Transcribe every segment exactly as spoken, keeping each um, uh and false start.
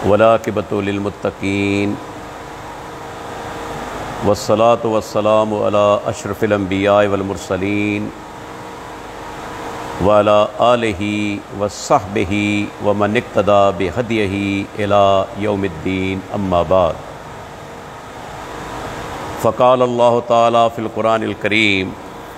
वलाक़िबतु लिल्मुत्तक़ीन वस्सलातु वस्सलामु अला अशरफिल अंबिया वल मुरसलीन व अला आलिहि व सहबिहि व मन इक्तदा बिहदिही इला यौमिद्दीन अम्मा बाद। फ़क़ाल अल्लाहु तआला फ़िल क़ुरानिल करीम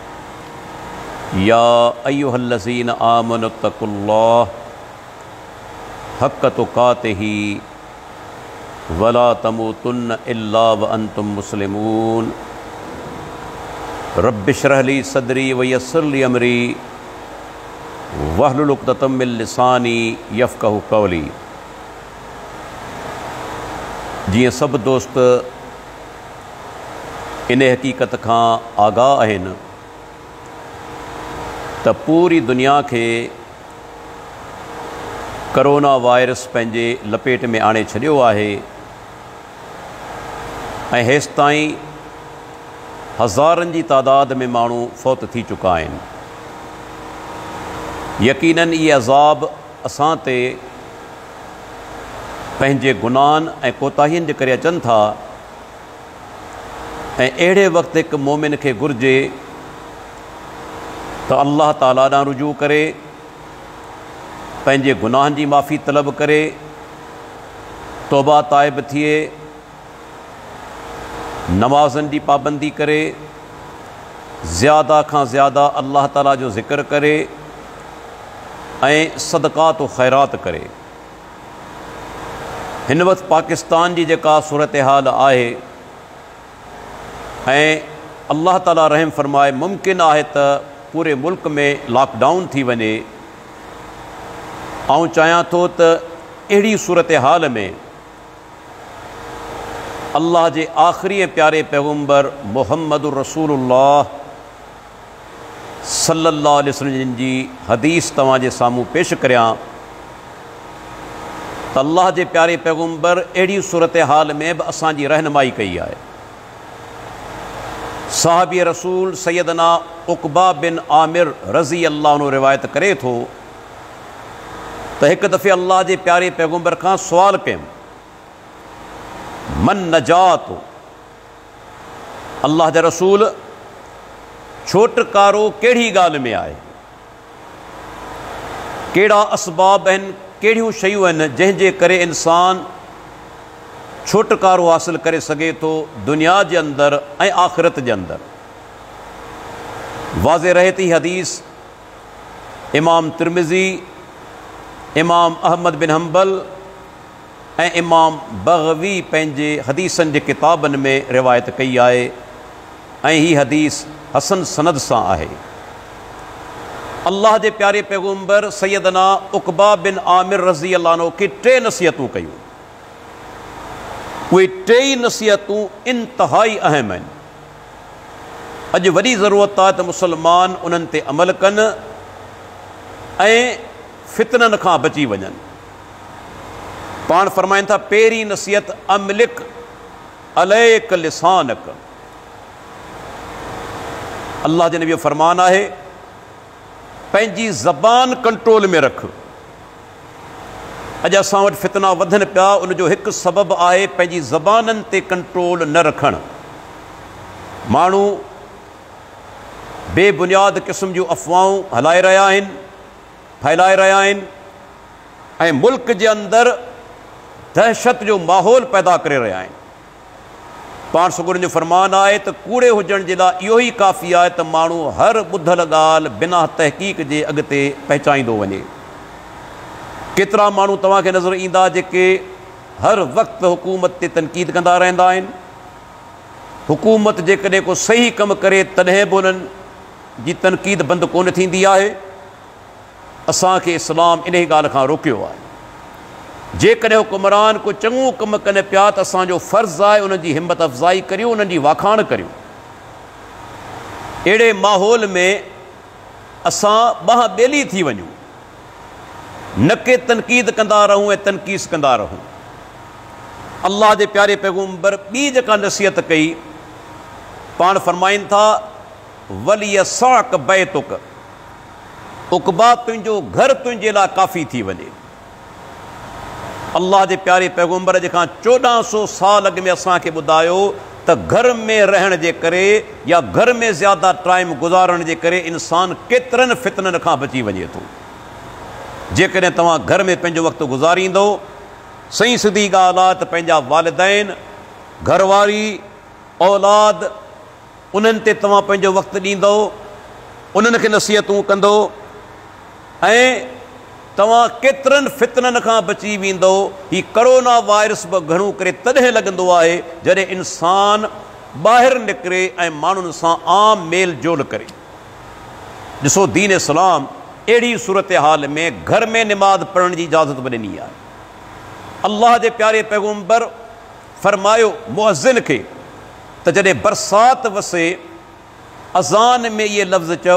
या अय्युहल्लज़ीना आमनुत्तक़ुल्लाह हक़्क़ तुक़ातिही वला तमूतुन्न इल्ला व अंतुम मुस्लिमून। रब्बिश्रह ली सदरी व यस्सिर ली अमरी वहलुल उक़दतम मिन लिसानी यफ़क़हू क़ौली। जीअं सभु दोस्त इन हक़ीक़त खां आगाह आहिनि त पूरी दुनिया खे करोना वायरस पंहिंजे लपेट में आणे छॾियो आहे ऐं हेसि ताईं हज़ारनि जी तादाद में माण्हू फ़ौत थी चुका आहिनि। यकीनन इहे अज़ाब असां ते पंहिंजे गुनाहनि ऐं कोताहियुनि जे करे अचनि था ऐं अहिड़े वक़्तु हिकु मोमिन खे घुरिजे त अल्लाह ताला ॾांहुं रुजू करे पंहिंजे गुनाहनि जी माफ़ी तलब करे तौबा ताइब थिए, नमाज़नि जी पाबंदी करे, ज़्यादा खां ज़्यादा अल्लाह ताला जो ज़िक्र करे ऐं सदक़ात व ख़ैरात करे। हिन वक़्तु पाकिस्तान जी जेका सूरत हाल आहे ऐं अल्लाह ताला रहम फ़रमाए मुमकिन आहे त पूरे मुल्क में लॉकडाउन थी वञे। आऊं चाहियां थो त अहिड़ी सूरत हाल में अल्लाह जे आख़िरी ऐं प्यारे पैगम्बर मुहम्मदुर रसूलुल्लाह सल्लल्लाहु अलैहि वसल्लम जी हदीस तव्हांजे साम्हूं पेश करियां त अल्लाह जे प्यारे पैगम्बर अहिड़ी सूरत हाल में बि असांजी रहनुमाई कई आहे। साहबी रसूल सैयदना उक़बा बिन आमिर रज़ी अल्लाह अन्हु रिवायत करे थो त हिकु दफ़े अल्लाह जे प्यारे पैगम्बर खां सुवाल कयुमि मन नजात, अल्लाह जा रसूल छोटकारो कहिड़ी ॻाल्हि में आहे, कहिड़ा असबाब आहिनि, कहिड़ियूं शयूं आहिनि जंहिंजे करे इंसान छोटकारो हासिल करे सघे थो दुनिया जे अंदरि ऐं आख़िरत जे अंदरि। वाज़े रहे थी हदीस इमाम तिरमिज़ी, इमाम अहमद बिन हम्बल ऐं इमाम बग़वी पंहिंजे हदीसनि जे किताबनि में रिवायत कई आहे ऐं हीअ हदीस हसन सनद सां आहे। अल्लाह जे प्यारे पैगम्बर सैयदना उक़बा बिन आमिर रज़ी अल्लाह अन्हु खे टे नसीहतूं कयूं। उहे टेई नसीहतूं इंतिहाई अहम आहिनि। अॼु वॾी ज़रूरत आहे त मुसलमान उन्हनि ते अमल कनि ऐं फितननि खां बची वञनि। पाण फरमाइनि था पहिरीं नसीहत अमलिक अलैक लिसानक। अल्लाह जे नबी फरमान आहे पंहिंजी ज़बान कंट्रोल में रख। अॼु असां वटि फितना वधनि पिया, उनजो हिकु सबबु आहे पंहिंजी ज़बाननि ते कंट्रोल न रखणु। माण्हू बेबुनियाद क़िस्म जूं अफ़वाहूं हलाए रहिया आहिनि, फैलाए रहिया आहिनि ऐं मुल्क जे अंदरि दहशत जो माहौल पैदा करे रहिया आहिनि। पाण सगुरनि जो फरमान आहे त कूड़े हुजण जे लाइ इहो ई काफ़ी आहे त माण्हू हर ॿुधल ॻाल्हि बिना तहक़ीक़ जे अॻिते पहचाईंदो वञे। केतिरा माण्हू तव्हांखे नज़र ईंदा जेके हर वक़्तु हुकूमत ते तनक़ीद कंदा रहंदा आहिनि। हुकूमत जेकॾहिं को सही कमु करे तॾहिं बि उन्हनि जी तनक़ीद बंदि कोन थींदी आहे। असांखे इस्लाम इन ई ॻाल्हि खां रोकियो आहे। जेकॾहिं हुकुमरान को चङो कमु कनि पिया त असांजो फ़र्ज़ु आहे उन्हनि जी हिमत अफ़ज़ाई करियूं, उन्हनि जी वाखाण करियूं। अहिड़े माहौल में असां ॿाह ॿेली थी वञूं, न के तनक़ीद कंदा रहूं ऐं तनक़ीस कंदा रहूं। अल्लाह जे प्यारे पैगम्बर ॿी जेका नसीहत कई, पाण फरमाइनि था वलियसाक बैतुक, उक़बा तुंहिंजो घर तुंहिंजे लाइ काफ़ी थी वञे। अल्लाह जे प्यारे पैगम्बर जेका चोॾहं सौ साल अॻु में असांखे ॿुधायो त घर में रहण जे करे या घर में ज़्यादा टाइम गुज़ारण जे करे इंसानु केतिरनि फितननि खां बची वञे थो। जेकॾहिं तव्हां घर में पंहिंजो वक़्तु गुज़ारींदो, सही सिधी ॻाल्हि आहे त पंहिंजा वालिदैन, घरवारी, औलाद, उन्हनि ते तव्हां पंहिंजो वक़्तु ॾींदो, उन्हनि खे नसीहतूं कंदो ऐं तव्हां केतिरनि फितननि खां बची वेंदो। ही करोना वायरस बि घणो करे तॾहिं लॻंदो आहे जॾहिं इंसानु ॿाहिरि निकिरे ऐं माण्हुनि सां आम मेल जोल करे। ॾिसो, दीन इस्लाम अहिड़ी सूरत हाल में घर में निमाज़ पढ़ण जी इजाज़त बि ॾिनी आहे। अल्लाह जे प्यारे पैगम्बर फरमायो मुअज़्ज़िन खे त जॾहिं बरसाति वसे, अज़ान में इहे लफ़्ज़ चयो,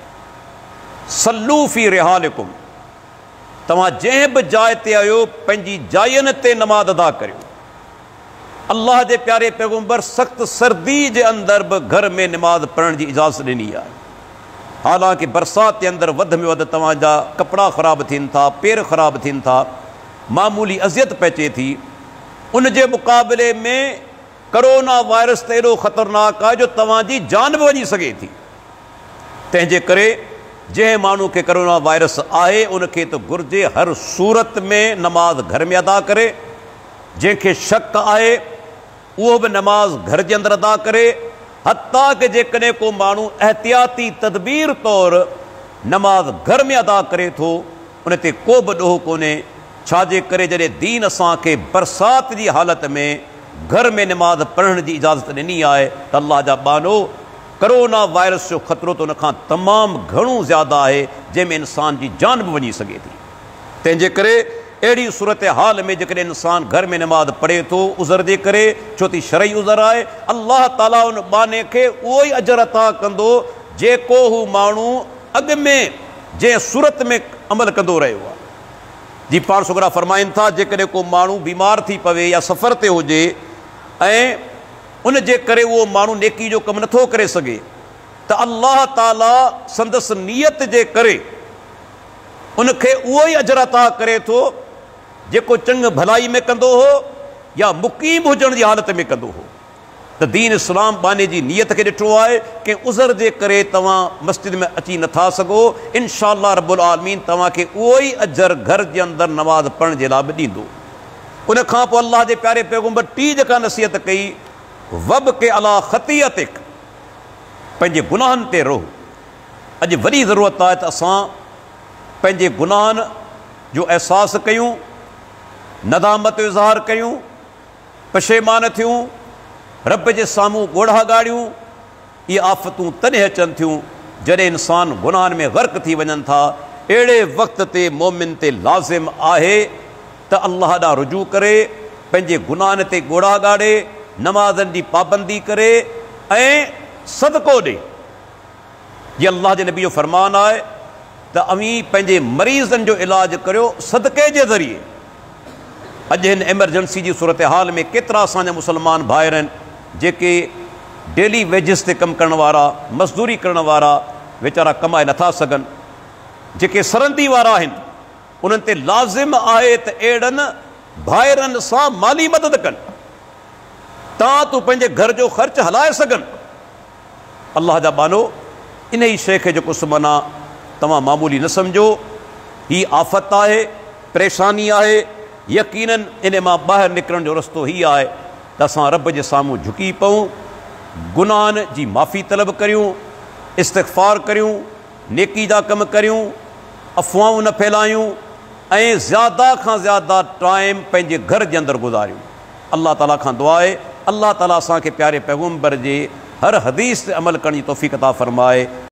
सल्लू फी रिहालिकुम, तव्हां जंहिं बि जाइ ते आहियो पंहिंजी जायुनि ते नमाज़ अदा करियो। अल्लाह जे प्यारे पैगम्बर सख़्तु सर्दी जे अंदरि बि घर में निमाज़ पढ़ण जी इजाज़त ॾिनी आहे। हालांकि बरसाति जे अंदरि वधि में वधि तव्हांजा कपिड़ा ख़राबु थियनि था, पेर ख़राबु थियनि था, मामूली अज़ियत पइजे थी। उन जे मुक़ाबले में करोना वायरस त एॾो ख़तरनाक आहे जो तव्हांजी जान बि वञी सघे थी। तंहिंजे करे जंहिं माण्हू खे करोना वायरस आहे उनखे त घुर्जे हर सूरत में नमाज़ घर में अदा करे। जंहिंखे शक आहे उहो बि नमाज़ घर जे अंदरि अदा करे। हता कि जेकॾहिं को माण्हू एहतियाती तदबीर तौरु नमाज़ घर में अदा करे थो, उन ते को बि ॾोह कोन्हे। छाजे करे जॾहिं दीन असांखे बरसाति जी हालति में घर में निमाज़ पढ़ण जी इजाज़त ॾिनी आहे त अल्लाह जा बानो करोना वायरस जो ख़तरो त उनखां तमामु घणो ज़्यादा आहे जंहिंमें इंसान जी जान बि वञी सघे थी। तंहिंजे करे अहिड़ी सूरत हाल में जेकॾहिं इंसानु घर में निमाज़ पढ़े थो उज़र जे करे, छो त शरई उज़र आहे, अल्लाह ताला उन बाने खे उहो ई अजर अता कंदो जेको हू माण्हू अॻु में जंहिं सूरत में अमल कंदो रहियो आहे। जी पाण सुगरा फरमाइनि था, जेकॾहिं को माण्हू बीमार थी पवे या सफ़र ते हुजे ऐं उन जे करे उहो माण्हू नेकी जो कमु नथो करे सघे त अल्लाह ताला संदसि नियत जे करे उनखे उहो ई अजर अता करे थो जेको चंग भलाई में कंदो हो या मुक़ीम हुजण जी हालत में कंदो हो। त दीन इस्लाम बाने जी नियत खे ॾिठो आहे कि उज़र जे करे तव्हां मस्जिद में अची नथा सघो, इंशाअल्लाह रब्बुल आलमीन तव्हांखे उहो ई अजर घर जे अंदरि नमाज़ पढ़ण जे लाइ बि ॾींदो। उन खां पोइ अल्लाह जे प्यारे पैगम्बर टी जेका नसीहत कई, वब के अला ख़तियतिक, पंहिंजे गुनाहनि ते रहो। अॼु वॾी ज़रूरत आहे त असां पंहिंजे गुनाहनि जो अहसासु कयूं, नदामत जो इज़हार कयूं, पशेमान थियूं, रब जे साम्हूं ॻोढ़ा ॻाढ़ियूं। इहे आफ़तूं तॾहिं अचनि थियूं जॾहिं इंसान गुनाहनि में ग़र्क़ थी वञनि था। अहिड़े वक़्त ते मोमिन ते लाज़िम आहे त अल्लाह ॾांहुं रुजू करे, पंहिंजे गुनाहनि ते ॻोढ़ा ॻाढ़े, नमाज़नि जी पाबंदी करे ऐं सदको ॾे। जीअं अल्लाह जे नबी जो फरमान आहे त अवी पंहिंजे मरीज़नि जो इलाजु करियो सदके जे ज़रिए। अॼु हिन एमरजेंसी जी सूरत हाल में केतिरा असांजा मुस्लमान भाइर आहिनि जेके डेली वेजिस ते कमु करण वारा, मज़दूरी करण वारा वीचारा कमाए नथा सघनि, जेके सरहदी वारा आहिनि उन्हनि ते लाज़िम आहे त अहिड़नि भाइरनि सां माली मदद कनि तां तूं पंहिंजे घर जो ख़र्च हलाए सघनि। अल्लाह जा बानो, इन ई शइ खे जेको सुमना तव्हां मामूली न सम्झो, ही आफ़त आहे, परेशानी आहे। यकीनन इन मां ॿाहिरि निकिरण जो रस्तो ही आहे त असां रब जे साम्हूं झुकी पऊं, गुनाहनि जी माफ़ी तलब करियूं, इस्तिग़फ़ार करियूं, नेकी जा कम करियूं, अफ़वाहूं न फैलायूं ऐं ज़्यादा खां ज़्यादा टाइम पंहिंजे घर जे अंदरि गुज़ारियूं। अल्लाह ताला खां दुआ आहे अल्लाह ताला असांखे प्यारे पैगम्बर जे हर हदीस ते अमल करण जी तौफ़ीक़ अता फ़रमाए।